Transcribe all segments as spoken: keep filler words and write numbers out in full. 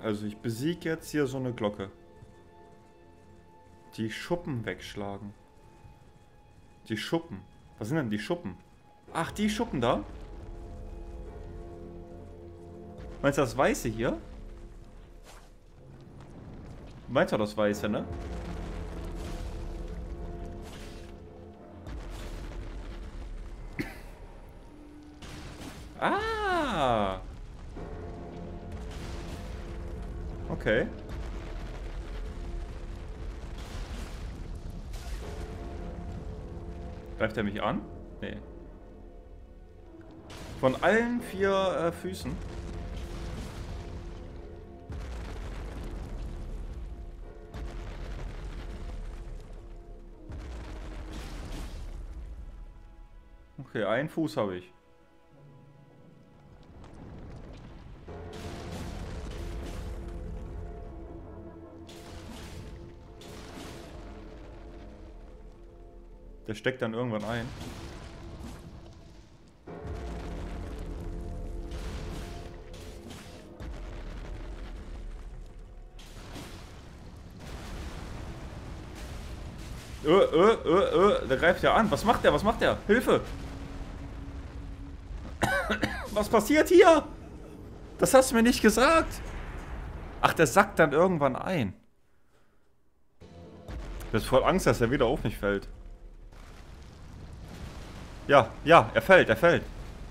Also ich besiege jetzt hier so eine Glocke. Die Schuppen wegschlagen. Die Schuppen. Was sind denn die Schuppen? Ach, die Schuppen da? Meinst du das Weiße hier? Meinst du das Weiße, ne? Ah! Okay. Greift er mich an? Nee. Von allen vier äh, Füßen. Okay, einen Fuß habe ich. Der steckt dann irgendwann ein. Äh, äh, äh, äh, der greift ja an. Was macht der? Was macht der? Hilfe! Was passiert hier? Das hast du mir nicht gesagt. Ach, der sackt dann irgendwann ein. Ich hab voll Angst, dass er wieder auf mich fällt. Ja, ja, er fällt, er fällt.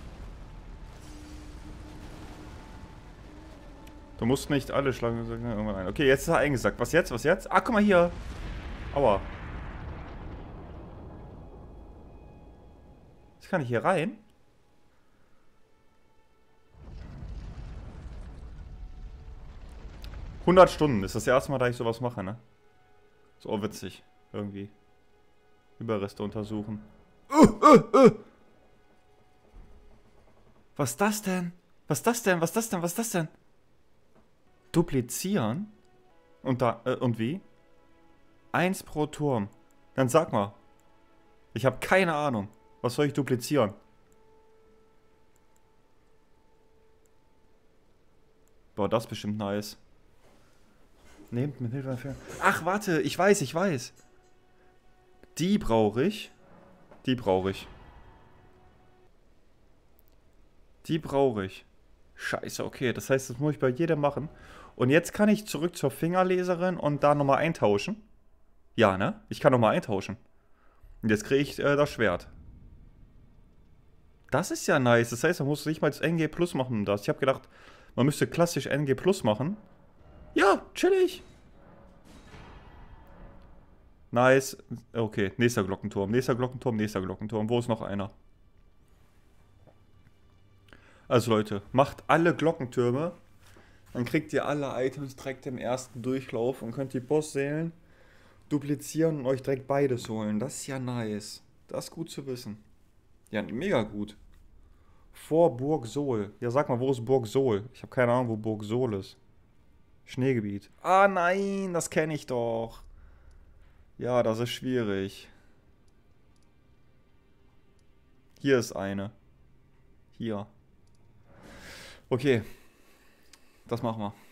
Du musst nicht alle Schlangen irgendwann ein. Okay, jetzt ist er eingesackt. Was jetzt? Was jetzt? Ah, guck mal hier. Aua. Jetzt kann ich hier rein. hundert Stunden. Ist das erste Mal, da ich sowas mache, ne? So witzig. Irgendwie. Überreste untersuchen. Uh, uh, uh. Was ist das denn? Was ist das denn? Was ist das denn? Was ist das denn? Duplizieren? Und da, äh, und wie? Eins pro Turm. Dann sag mal. Ich habe keine Ahnung. Was soll ich duplizieren? Boah, das ist bestimmt nice. Nehmt mit Hilfe. Ach, warte, ich weiß, ich weiß. Die brauche ich. Die brauche ich. Die brauche ich. Scheiße, okay. Das heißt, das muss ich bei jedem machen. Und jetzt kann ich zurück zur Fingerleserin und da nochmal eintauschen. Ja, ne? Ich kann nochmal eintauschen. Und jetzt kriege ich äh, das Schwert. Das ist ja nice. Das heißt, man muss nicht mal das N G Plus machen. Das. Ich habe gedacht, man müsste klassisch N G Plus machen. Ja, chillig. Nice. Okay, nächster Glockenturm, nächster Glockenturm, nächster Glockenturm. Wo ist noch einer? Also Leute, macht alle Glockentürme. Dann kriegt ihr alle Items direkt im ersten Durchlauf und könnt die Bossseelen duplizieren und euch direkt beides holen. Das ist ja nice. Das ist gut zu wissen. Ja, mega gut. Vor Burg Sol. Ja, sag mal, wo ist Burg Sol? Ich habe keine Ahnung, wo Burg Sol ist. Schneegebiet. Ah nein, das kenne ich doch. Ja, das ist schwierig. Hier ist eine. Hier. Okay. Das machen wir.